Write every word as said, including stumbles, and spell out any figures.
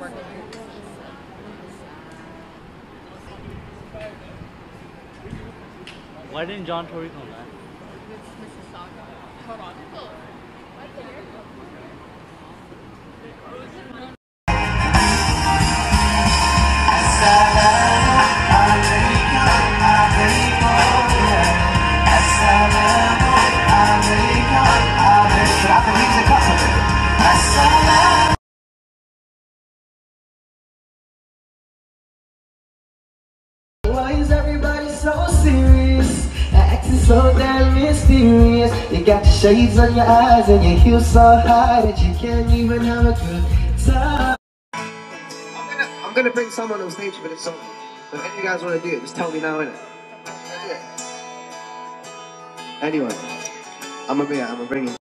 Why didn't John Tory come back? Hold on. Why is everybody so serious? Acting so damn mysterious. You got your shades on your eyes and your heels so high that you can't even have a good time. I'm gonna, I'm gonna bring someone on stage for this song. So if you guys want to do it, just tell me now, innit? Anyway, I'm gonna bring it, I'm gonna bring it.